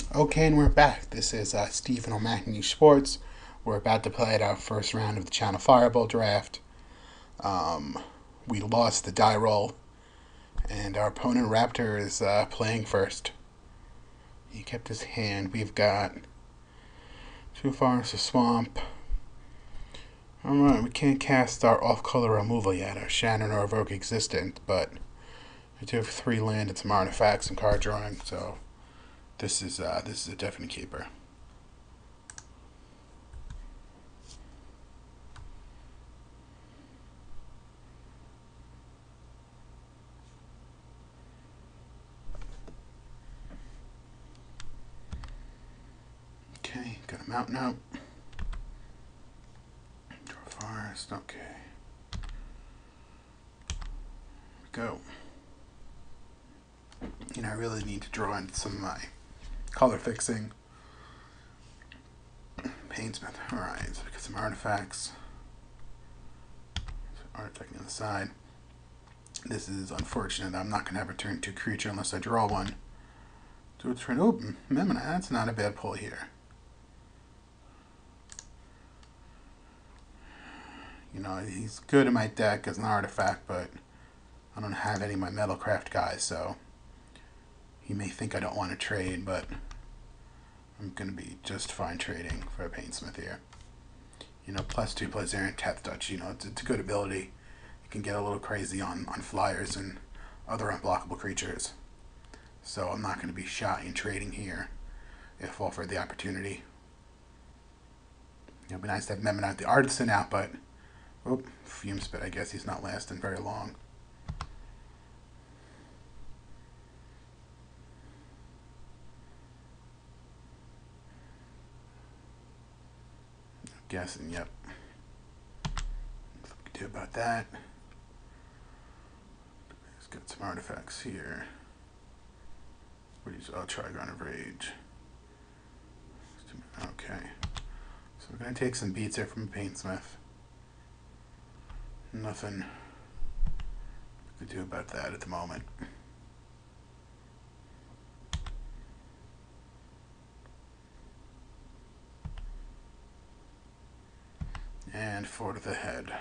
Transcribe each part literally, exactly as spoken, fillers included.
Okay, and we're back. This is uh, SteveOMS Sports. We're about to play at our first round of the Channelfireball draft. Um, we lost the die roll, and our opponent Raptor is uh, playing first. He kept his hand. We've got two forests, a swamp. Alright, we can't cast our off-color removal yet, our Shannon or Evoke Existent, but we do have three land and some artifacts and card drawing, so this is uh, this is a definite keeper. Okay, got a mountain out. Draw a forest, okay. Here we go. You know, I really need to draw in some of my color fixing. Paintsmith. Alright, so we got some artifacts. Artifact on the side. This is unfortunate. I'm not going to have a turn two creature unless I draw one. Do a turn. Oh, Memona. That's not a bad pull here. You know, he's good in my deck as an artifact, but I don't have any of my Metalcraft guys, so he may think I don't want to trade, but I'm going to be just fine trading for a Paintsmith here. You know, plus two, plus Aaron Teth Touch, you know, it's, it's a good ability. You can get a little crazy on, on flyers and other unblockable creatures. So I'm not going to be shy in trading here if offered the opportunity. It would be nice to have Memon the Artisan out, but oh, Fume Spit, I guess he's not lasting very long. Guessing, yep. What we can do about that. Let's get some artifacts here. What is oh, Trigon of Rage. Okay. So we're gonna take some beats here from Paintsmith. Nothing we could do about that at the moment. And four to the head.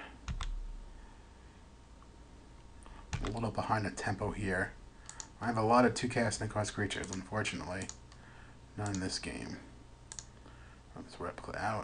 A little behind the tempo here. I have a lot of two cast and cost creatures, unfortunately. Not in this game. Run this replica out.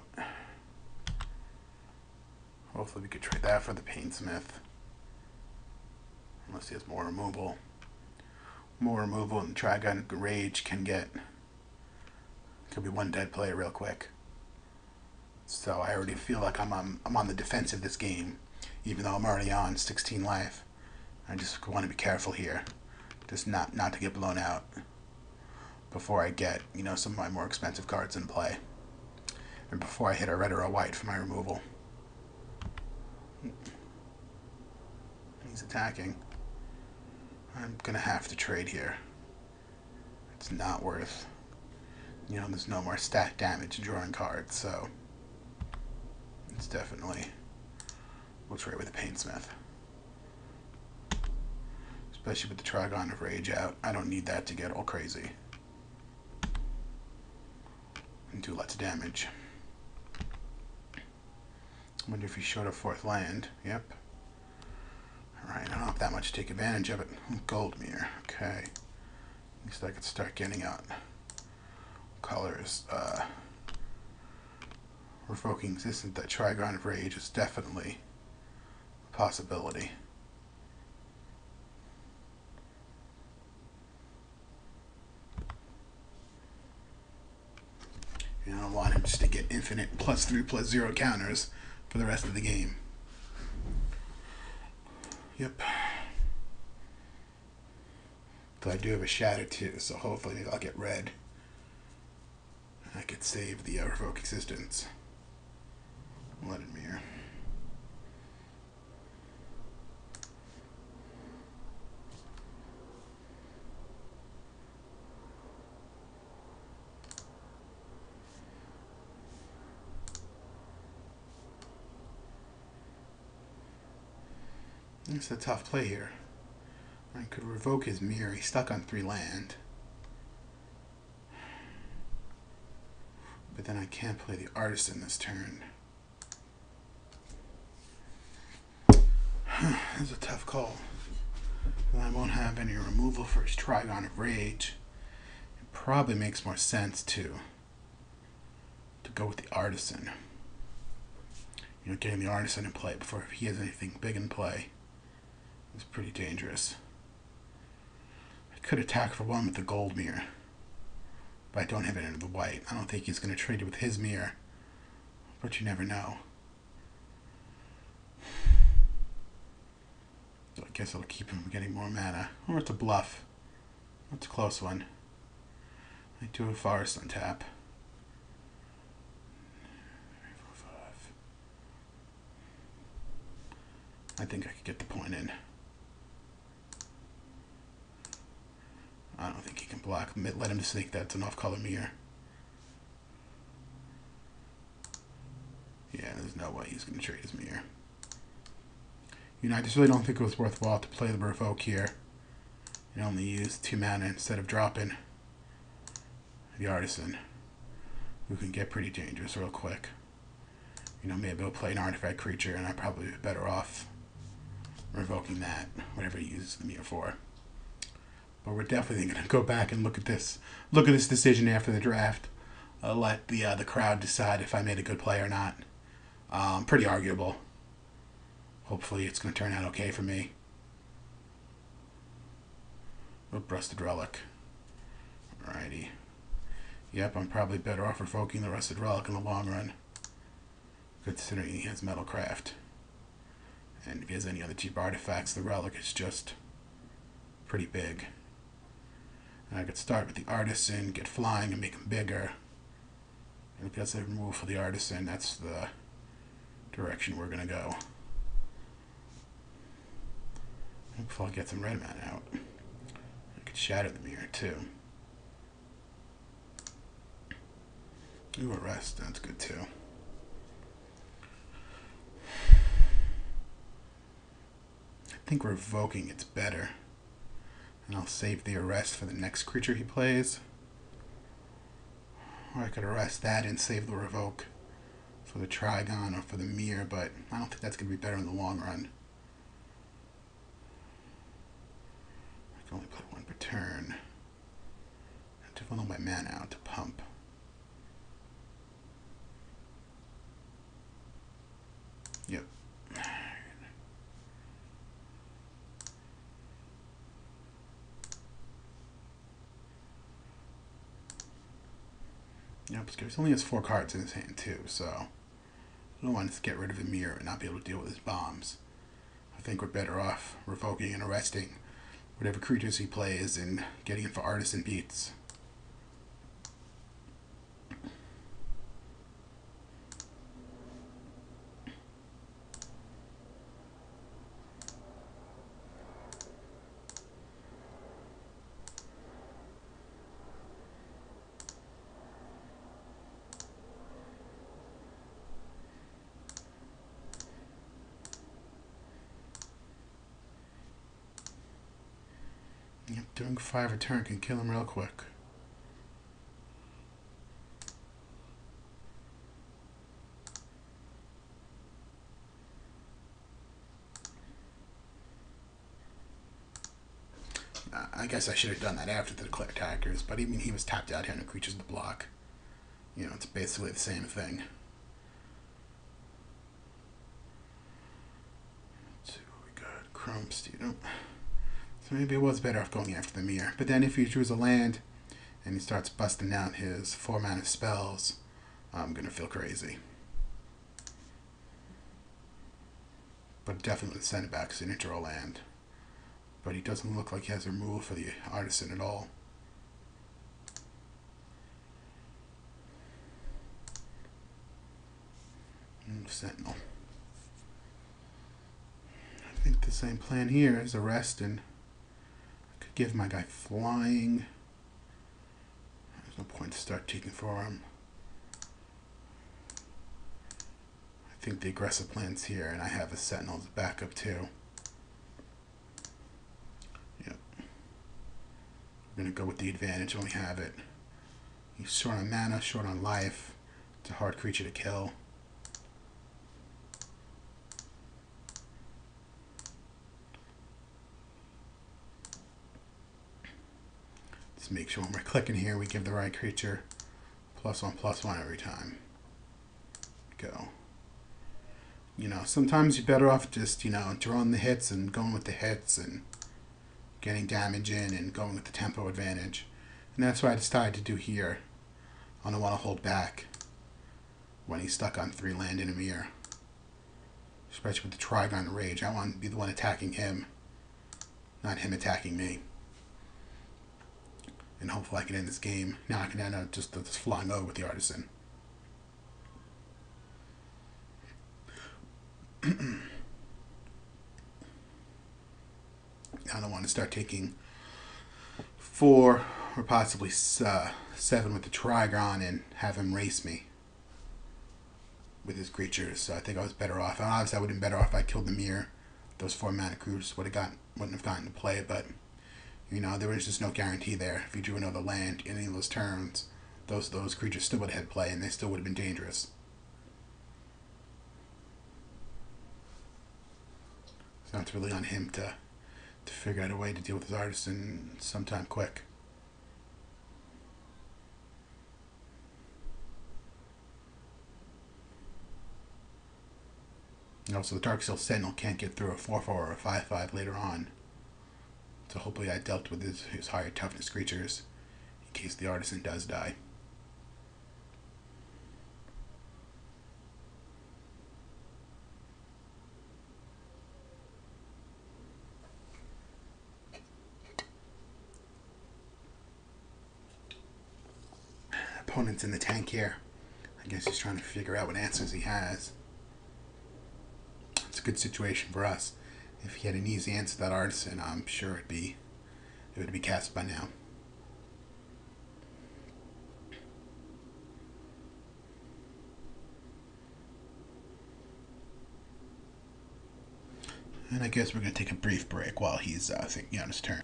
Hopefully we could trade that for the Paintsmith. Unless he has more removal. More removal and Trigon Rage can get. Could be one dead player real quick. So I already feel like I'm on, I'm on the defensive this game, even though I'm already on sixteen life. I just want to be careful here, just not not to get blown out before I get, you know, some of my more expensive cards in play, and before I hit a red or a white for my removal. He's attacking. I'm gonna have to trade here. It's not worth, you know, there's no more stat damage drawing cards, so it's definitely, we'll trade with the Paintsmith. Especially with the Trigon of Rage out. I don't need that to get all crazy. And do lots of damage. I wonder if he's short of fourth land. Yep. Alright, I don't have that much to take advantage of it. Goldmere. Okay. At least I could start getting out colors. Uh, Revoking Existence, that Trigon of Rage is definitely a possibility. You know, I want him just to get infinite plus three plus zero counters for the rest of the game. Yep. So I do have a Shatter too, so hopefully maybe I'll get red. I could save the uh, Revoke Existence. Let it mirror. It's a tough play here. I could revoke his mirror. He's stuck on three land. But then I can't play the Artisan this turn. This is a tough call. I won't have any removal for his Trigon of Rage. It probably makes more sense to to go with the Artisan. You know, getting the Artisan in play before he has anything big in play is pretty dangerous. I could attack for one with the gold mirror, but I don't have any of the white. I don't think he's going to trade it with his mirror, but you never know. So I guess it'll keep him from getting more mana. Or it's a bluff. That's a close one. I do a Forest on tap. Three, four, five. I think I could get the point in. I don't think he can block. Let him just think that's an off-color mirror. Yeah, there's no way he's going to trade his mirror. You know, I just really don't think it was worthwhile to play the Revoke here and only use two mana instead of dropping the Artisan, who can get pretty dangerous real quick. You know, maybe he'll play an artifact creature and I'd probably be better off revoking that, whatever he uses the mirror for. But we're definitely going to go back and look at this, look at this decision after the draft. Uh, let the uh, the crowd decide if I made a good play or not. Um, pretty arguable. Hopefully it's going to turn out okay for me. Oop, Rusted Relic. Alrighty. Yep, I'm probably better off revoking the Rusted Relic in the long run, considering he has Metalcraft. And if he has any other cheap artifacts, the Relic is just pretty big. And I could start with the Artisan, get flying, and make him bigger. And if he has a remove for the Artisan, that's the direction we're going to go. Hopefully I'll get some red mana out. I could shatter the mirror too. Ooh, Arrest, that's good too. I think revoking it's better. And I'll save the Arrest for the next creature he plays. Or I could Arrest that and save the Revoke for the Trigon or for the mirror, but I don't think that's going to be better in the long run. I can only play one per turn. I have to funnel my mana out to pump. Yep. Yep, he only has four cards in his hand too, so I don't want to get rid of the mirror and not be able to deal with his bombs. I think we're better off revoking and arresting whatever creatures he plays and getting it for Artisan beats. Yep, doing five a turn can kill him real quick. Uh, I guess I should have done that after the Declare Attackers, but even he was tapped out here and creatures to block. You know, it's basically the same thing. Let's see what we got. Chrome Student. So maybe it was better off going after the mirror. But then if he chooses a land and he starts busting out his four mana spells, I'm going to feel crazy. But definitely send it back as an intro land. But he doesn't look like he has a removal for the Artisan at all. And Sentinel. I think the same plan here is Arrest and give my guy flying. There's no point to start taking for him. I think the aggressive plan's here, and I have a Sentinel as a backup too. Yep. We're gonna go with the advantage when we have it. He's short on mana, short on life. It's a hard creature to kill. Just make sure when we're clicking here, we give the right creature plus one, plus one every time. Go. You know, sometimes you're better off just, you know, drawing the hits and going with the hits and getting damage in and going with the tempo advantage. And that's what I decided to do here. I don't want to hold back when he's stuck on three land in a mirror. Especially with the Trigon Rage. I want to be the one attacking him, not him attacking me. And hopefully I can end this game. Now I can end up just, just flying over with the Artisan. I don't want to start taking four or possibly uh, seven with the Trigon and have him race me with his creatures. So I think I was better off. And obviously I would have been better off if I killed the mirror. Those four mana crews would have gotten wouldn't have gotten to play, but you know, there was just no guarantee there. If you drew another land in any of those turns, those those creatures still would have had play and they still would have been dangerous. So it's really on him to to figure out a way to deal with his Artisan sometime quick. And also, the Darksteel Sentinel can't get through a four four or a five five later on. So hopefully I dealt with his, his higher toughness creatures in case the Artisan does die. Opponent's in the tank here. I guess he's trying to figure out what answers he has. It's a good situation for us. If he had an easy answer to that Artisan, I'm sure it'd be it would be cast by now. And I guess we're going to take a brief break while he's uh, thinking on his turn.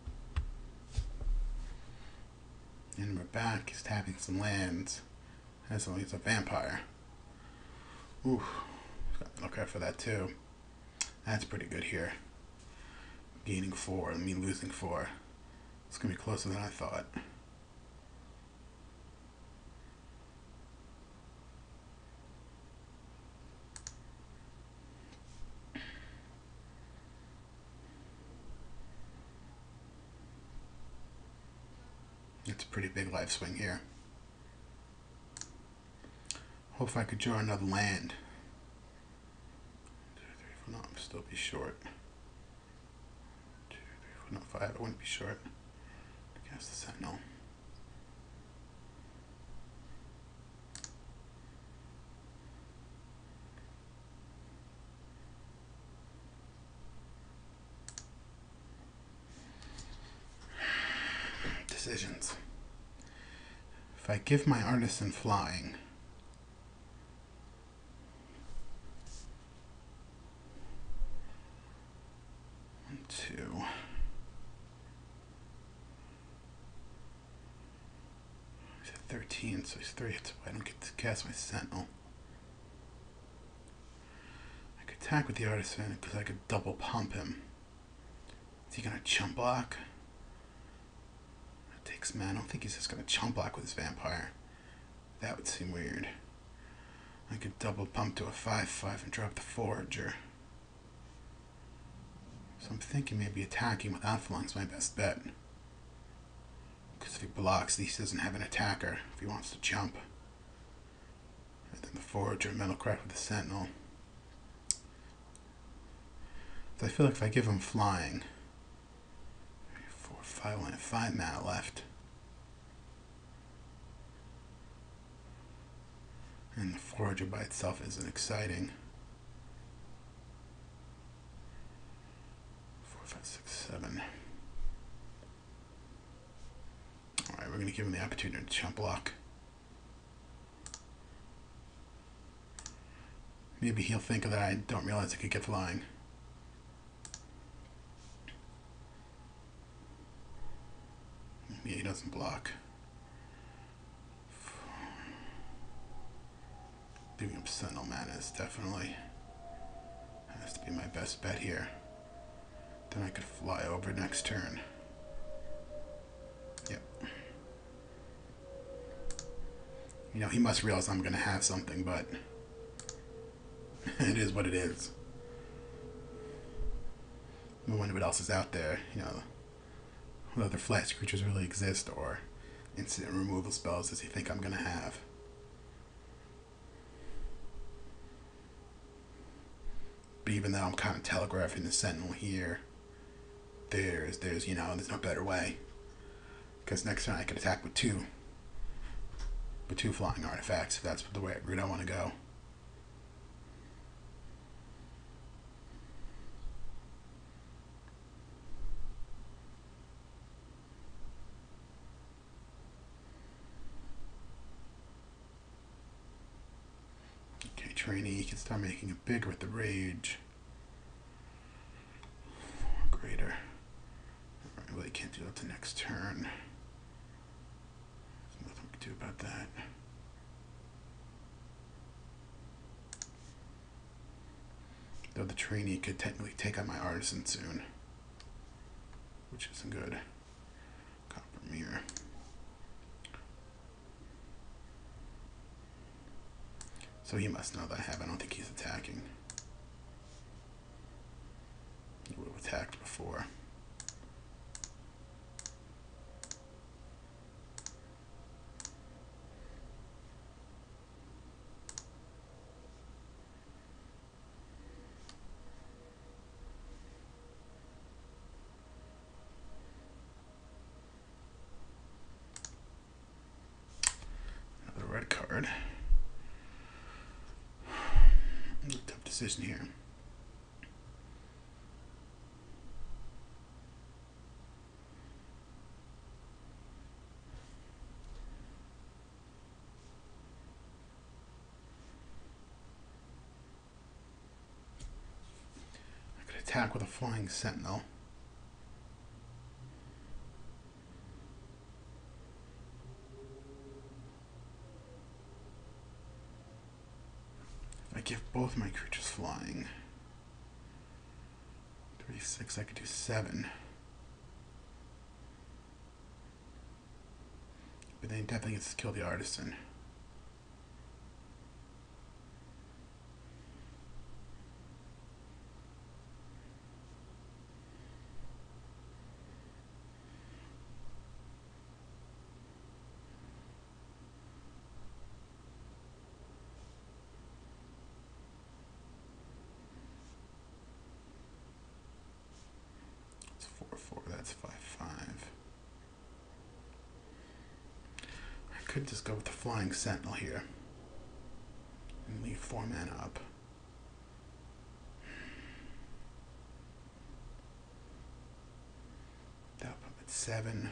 And we're back. He's tapping some lands. As long as he's a vampire. Ooh. Got to look out for that too. That's pretty good here. Gaining four and me losing four. It's going to be closer than I thought. It's a pretty big life swing here. Hope I could draw another land. Two, three, four, no, I'll still be short. Two, three, four, no, five, I wouldn't be short. Cast the Sentinel. Decisions. If I give my Artisan flying, one, two, he's at thirteen, so he's three hits away. I don't get to cast my Sentinel. I could attack with the Artisan because I could double pump him. Is he gonna chump block? Takes man. I don't think he's just gonna chump block with his vampire. That would seem weird. I could double pump to a five five and drop the Forager. So I'm thinking maybe attacking without flying is my best bet. Because if he blocks, he doesn't have an attacker if he wants to jump. And then the Forager, Metalcraft with the Sentinel. So I feel like if I give him flying, I only have five mana left. And the Forager by itself isn't exciting. Four, five, six, seven. Alright, we're going to give him the opportunity to chump block. Maybe he'll think that I don't realize I could get flying. Yeah, he doesn't block. Sentinel Manus definitely has to be my best bet here. Then I could fly over next turn. Yep. You know, he must realize I'm going to have something, but it is what it is. I wonder what else is out there, you know, what other flash creatures really exist, or instant removal spells does he think I'm going to have. But even though I'm kind of telegraphing the Sentinel here, there's, there's, you know, there's no better way. Because next turn I could attack with two. With two flying artifacts, if that's the way route I want to go. Okay, trainee, you can start making it bigger with the rage. Greater. I really can't do that to next turn. There's nothing we can do about that. Though the trainee could technically take out my artisan soon, which isn't good. Copper mirror. So he must know that I have. I don't think he's attacking. He would have attacked before. Another red card. Tough decision here. I could attack with a flying sentinel. If I give both my creatures flying, three, six, I could do seven. But then he definitely gets to kill the artisan. It's four, four, that's five, five. I could just go with the flying sentinel here and leave four mana up. That'll put me at seven.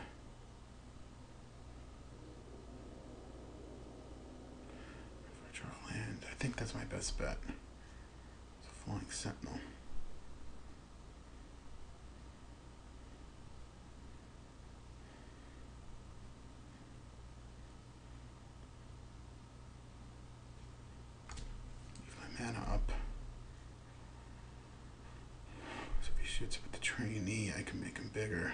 If I draw land, I think that's my best bet. It's a flying sentinel. Mana up. So if he shoots with the trainee, I can make him bigger.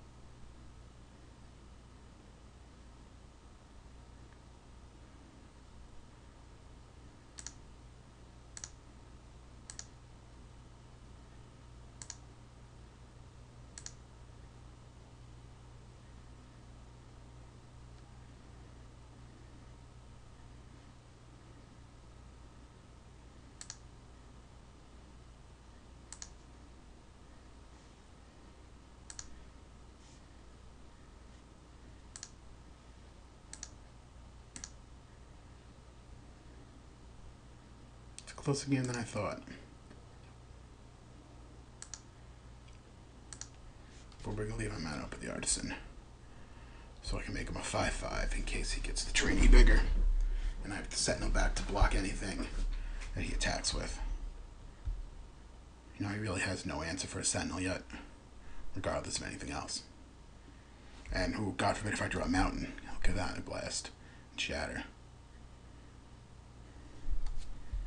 Closer game than I thought. But we're gonna leave him out up with the artisan, so I can make him a five five in case he gets the trainee bigger, and I have to sentinel back to block anything that he attacks with. You know, he really has no answer for a sentinel yet, regardless of anything else. And who, God forbid, if I draw a mountain, he'll give that a blast and shatter.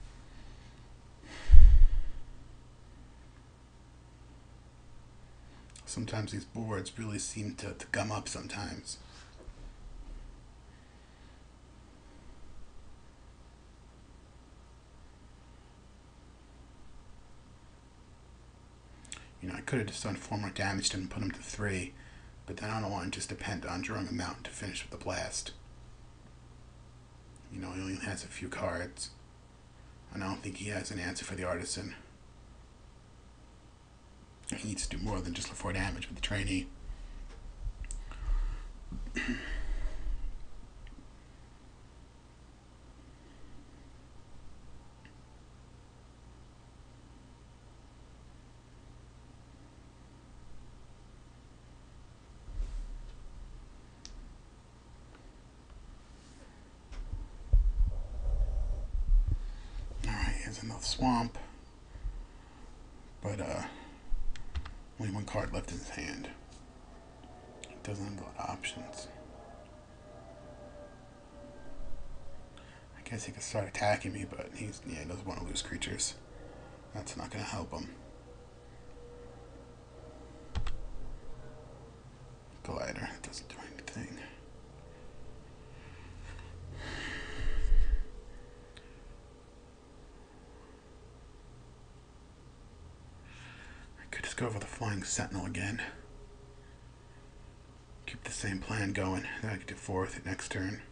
Sometimes these boards really seem to, to gum up sometimes. You know, I could have just done four more damage to him and put him to three, but then I don't want to just depend on drawing a mountain to finish with the blast. You know, he only has a few cards, and I don't think he has an answer for the artisan. He needs to do more than just the four damage with the trainee. Another swamp, but uh, only one card left in his hand. He doesn't have a lot of options. I guess he could start attacking me, but he's yeah, he doesn't want to lose creatures. That's not going to help him. Glider doesn't do anything. Go over the Flying Sentinel again. Keep the same plan going. Then I can do fourth at next turn.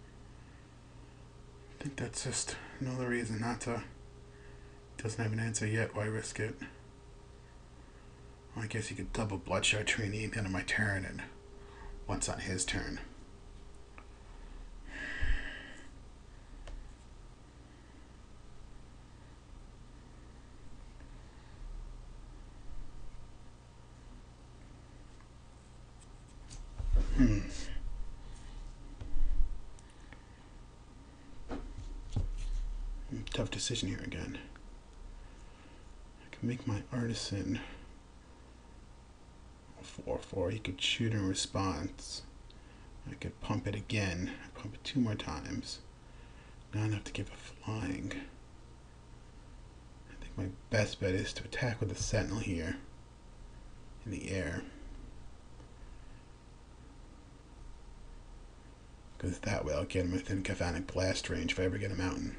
I think that's just another reason not to. Doesn't have an answer yet. Why risk it? Well, I guess he could double Bloodshot Trainee at the end of my turn and once on his turn. Hmm. Tough decision here again. I can make my artisan a four four. He could shoot in response. I could pump it again. I pump it two more times. Not enough to give a flying. I think my best bet is to attack with the Sentinel here in the air. Because that way I'll get him within Galvanic Blast range if I ever get a mountain.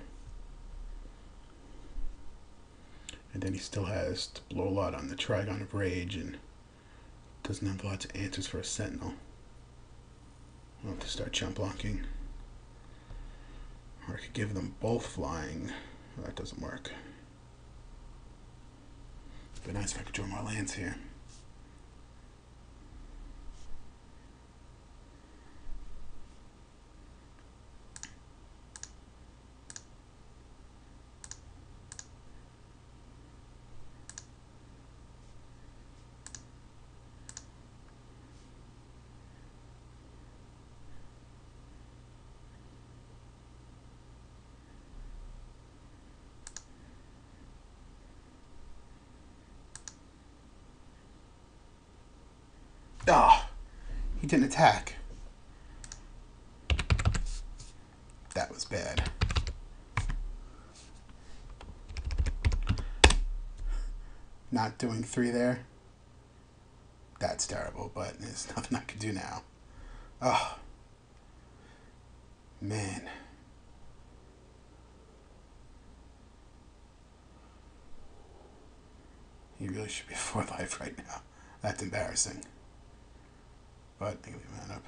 And then he still has to blow a lot on the Trigon of Rage and doesn't have lots of answers for a Sentinel. I'll have to start jump blocking. Or I could give them both flying. Well, that doesn't work. It'd be nice if I could draw more lands here. Ah, oh, he didn't attack. That was bad. Not doing three there. That's terrible, but there's nothing I can do now. Oh, man. He really should be four life right now. That's embarrassing. But I think we man up.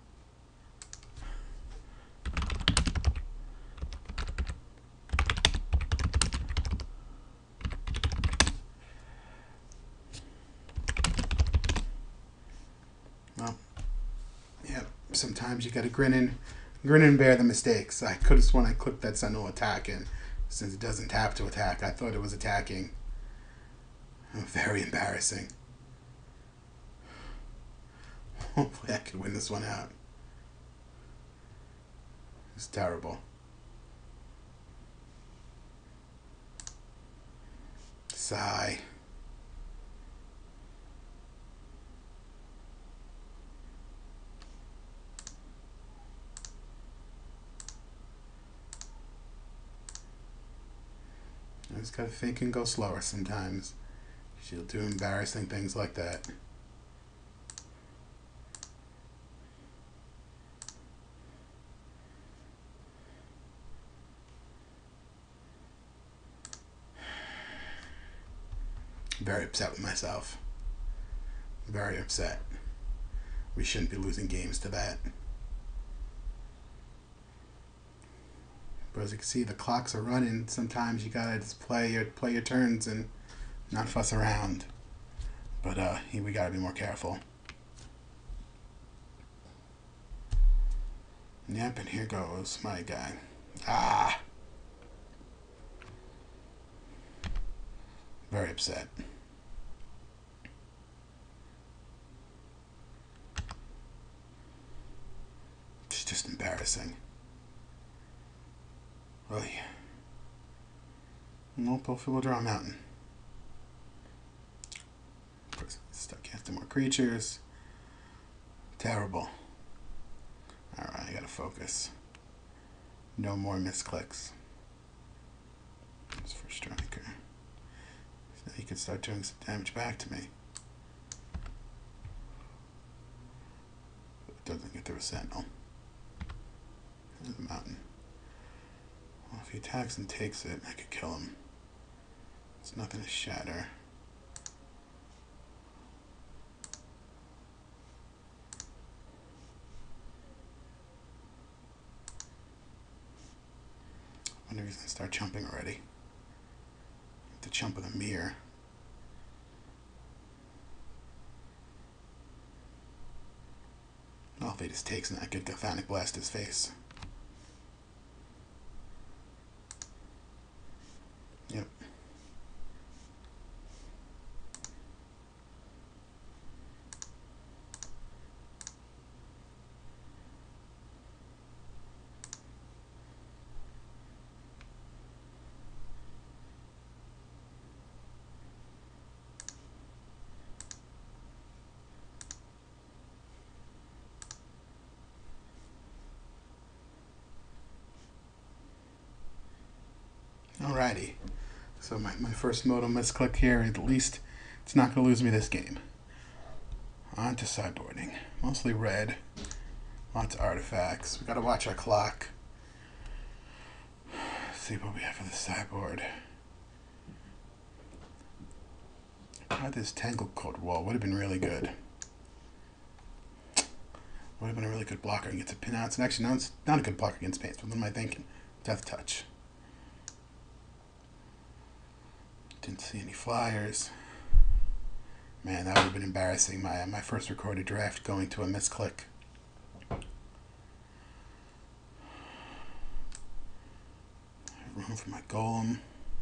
Well, yeah, sometimes you gotta grin and grin and bear the mistakes. I could have sworn I clicked that Sentinel attack, and since it doesn't tap to attack, I thought it was attacking. Very embarrassing. Hopefully I could win this one out. It's terrible. Sigh. I just gotta think and go slower sometimes. She'll do embarrassing things like that. Very upset with myself. Very upset. We shouldn't be losing games to that. But as you can see, the clocks are running. Sometimes you gotta just play your play your turns and not fuss around. But uh, we gotta be more careful. Yep, and here goes my guy. Ah! Very upset. It's just embarrassing. Really. Nope, we'll draw a mountain. Stuck casting more creatures. Terrible. Alright, I gotta focus. No more misclicks. That's for striker. So he could start doing some damage back to me. But it doesn't get through a sentinel. There's the mountain. Well, if he attacks and takes it, I could kill him. It's nothing to shatter. I wonder if he's gonna start jumping already. To jump with a mirror. Well, if he just takes and I could Galvanic Blast his face. Yep. Alrighty, so my, my first modal misclick here, at least it's not going to lose me this game. On to sideboarding. Mostly red, lots of artifacts. We got to watch our clock. Let's see what we have for the sideboard. Probably this Tangled Cold Wall would have been really good. Would have been a really good blocker against a pinouts. And actually, no, it's not a good blocker against paints, but what am I thinking? Death Touch. Didn't see any flyers. Man, that would have been embarrassing. My my first recorded draft going to a misclick. Room for my golem.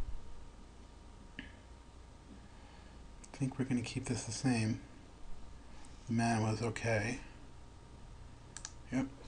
I think we're going to keep this the same. The mana was okay. Yep.